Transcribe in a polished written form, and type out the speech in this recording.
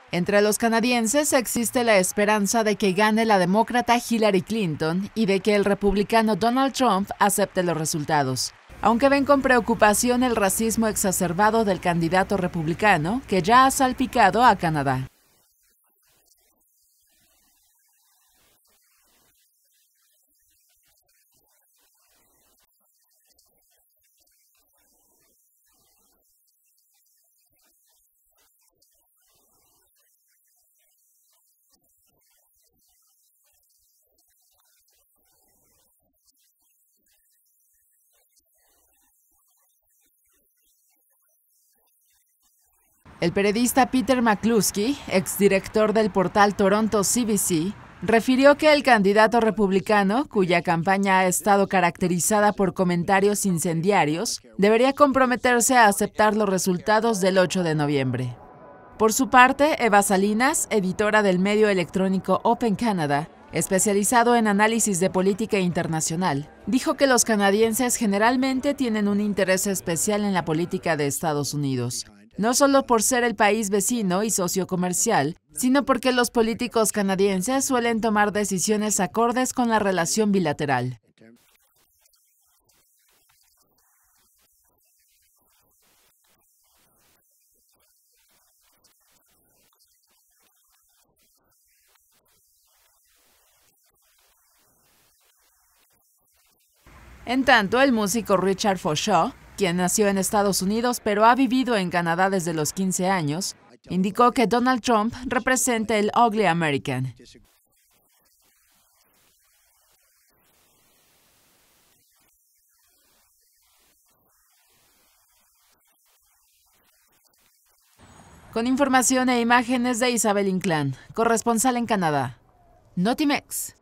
Entre los canadienses existe la esperanza de que gane la demócrata Hillary Clinton y de que el republicano Donald Trump acepte los resultados, aunque ven con preocupación el racismo exacerbado del candidato republicano que ya ha salpicado a Canadá. El periodista Peter McCluskey, exdirector del portal Toronto CBC, refirió que el candidato republicano, cuya campaña ha estado caracterizada por comentarios incendiarios, debería comprometerse a aceptar los resultados del 8 de noviembre. Por su parte, Eva Salinas, editora del medio electrónico Open Canada, especializado en análisis de política internacional, dijo que los canadienses generalmente tienen un interés especial en la política de Estados Unidos, no solo por ser el país vecino y socio comercial, sino porque los políticos canadienses suelen tomar decisiones acordes con la relación bilateral. En tanto, el músico Richard Faucheux, quien nació en Estados Unidos pero ha vivido en Canadá desde los 15 años, indicó que Donald Trump representa el Ugly American. Con información e imágenes de Isabel Inclán, corresponsal en Canadá. Notimex.